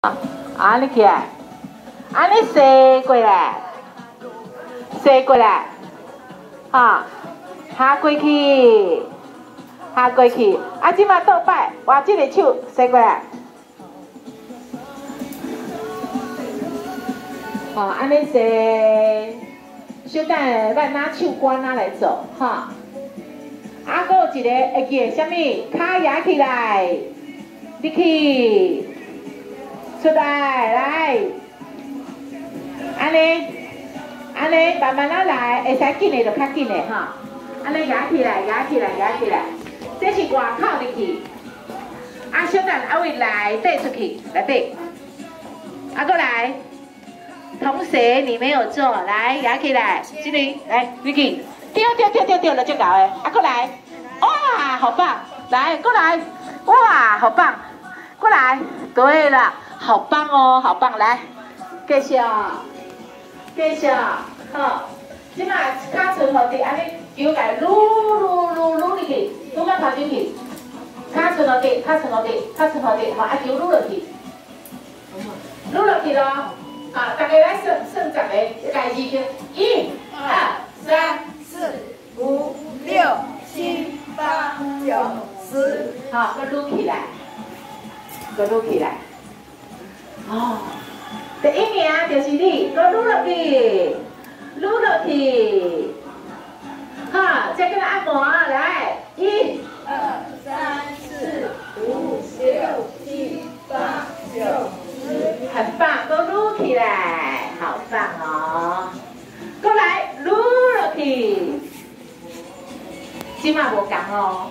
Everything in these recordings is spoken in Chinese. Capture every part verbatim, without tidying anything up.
啊，你起来，啊，你斜过来，斜过来，哈，下过去，下过去，啊，即马倒摆，换即个手斜过来，好，安尼斜，小等咱拿手关哪来做，哈，啊，搁有一个会记啥物？骹压起来，你去。 出来，来，安尼，安尼慢慢啊来，会使紧的就较紧的哈。安尼压起来，压起来，压起来。这是外口入去，啊，小等啊位内底出去，内底。啊，过来，同学你没有做，来压起来，这里来 ，Vicky， 丢丢丢丢丢了就搞诶，啊，过来，哇，好棒，来过来，哇，好棒，过来，对了。 好棒哦，好棒！来，继续，继续，好。即马骹唇落地，安尼球来撸撸撸撸入去，撸到头前去。骹唇落地，骹唇落地，骹唇落地，好，啊球撸落去，撸落去咯。啊，大家来算算十个，来二球，一、二、三、四、五、六、七、八、九、十。好，搁撸起来，搁撸起来。 哦，第一名就是你，搁撸落去，撸落去，好，再跟他按摩，来，一、二、三、四、五、六、七、八、九、十，很棒，都撸起来，好棒哦，过来撸落去，即马无共哦，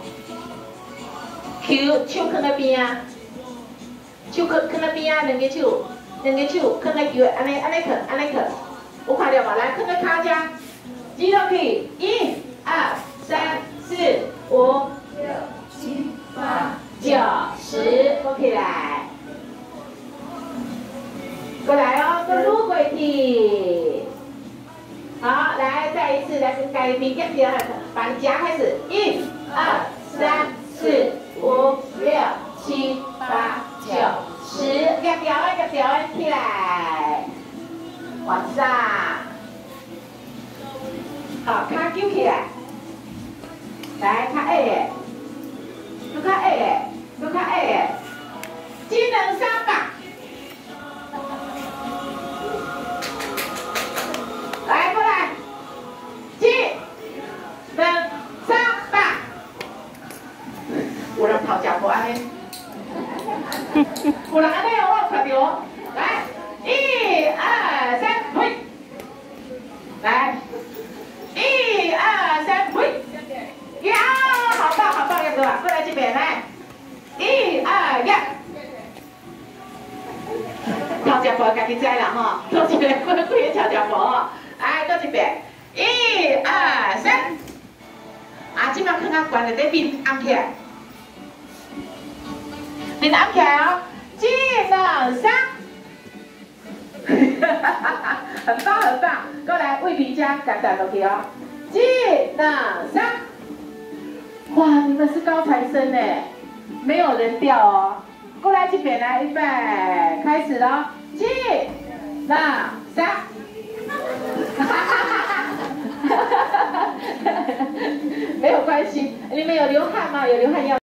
球手放在边啊。 手放放在边啊，两个手，两个手放在球，安尼安尼放，安尼放，有看到无？来，放在骹遮，举落去，一、二、三、四、五、六、七、八、九、十，过起来，过来哦，搁撸过去。好，来，再一次，来跟改变变变，把你夹开始，一、二、三、四、五、六、七、八。 九十，夹条的夹条的起来，往上，好，脚揪起来，来，较矮的，愈较矮的，愈较矮的，技能三百，来过来，技能三百，有人跑脚步安尼。 有人安尼哦，我有看到。来，一二三，嘿！来，一二三，嘿！呀，好棒好棒，要不要？过来这边来，一二呀！跳脚步家己知啦吼，做一个过过去跳脚步哦。来，过这边，一二三。啊，即摆放较悬的，底面按起来。 你拿起来哦，技能三，很棒很棒，过来为皮夹夹夹落去哦，技能三，哇，你们是高材生呢，没有人掉哦，过来这边来，预备，开始喽，技能三，没有关系，你们有流汗吗？有流汗要。